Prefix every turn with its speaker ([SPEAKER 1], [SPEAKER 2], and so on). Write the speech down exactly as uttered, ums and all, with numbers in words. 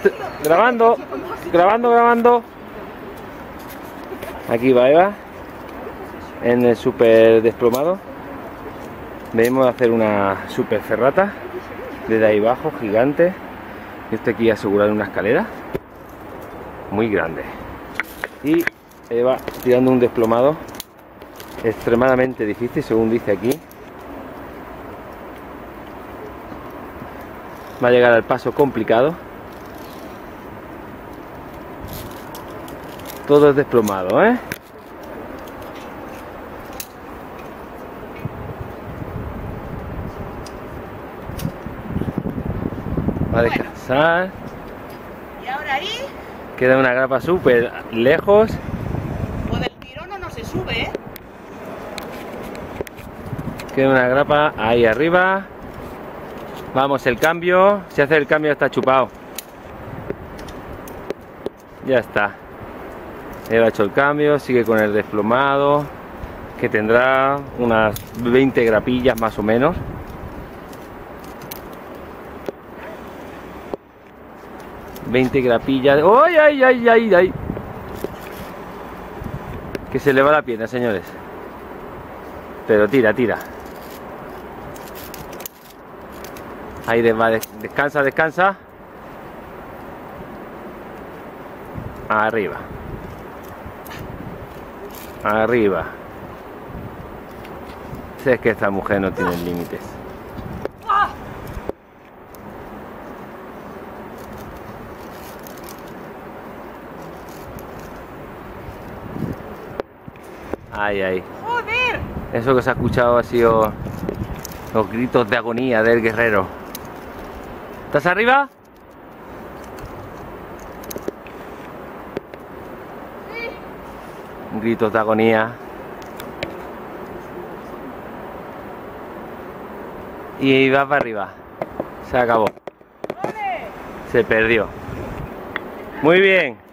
[SPEAKER 1] grabando, grabando, grabando. Aquí va Eva en el super desplomado. Debemos hacer una super ferrata desde ahí abajo, gigante. Y estoy aquí asegurado en una escalera muy grande. Y Eva tirando un desplomado extremadamente difícil, según dice aquí. Va a llegar al paso complicado. Todo es desplomado, ¿eh? Va a descansar.
[SPEAKER 2] ¿Y ahora ahí?
[SPEAKER 1] Queda una grapa súper lejos.
[SPEAKER 2] O del tirón o no se sube, ¿eh?
[SPEAKER 1] Queda una grapa ahí arriba. Vamos, el cambio. Si hace el cambio está chupado. Ya está. Eva ha hecho el cambio, sigue con el desplomado, que tendrá unas veinte grapillas más o menos. veinte grapillas. ¡Ay, ay, ay, ay, ay! Que se le va la pierna, señores. Pero tira, tira. Ahí va, descansa, descansa. Arriba. Arriba. Si es que esta mujer no tiene límites. Ay, ay.
[SPEAKER 2] ¡Joder!
[SPEAKER 1] Eso que se ha escuchado ha sido los gritos de agonía del guerrero. ¿Estás arriba?
[SPEAKER 2] Sí.
[SPEAKER 1] Gritos de agonía. Y va para arriba. Se acabó.
[SPEAKER 2] ¡Vale!
[SPEAKER 1] Se perdió. Muy bien.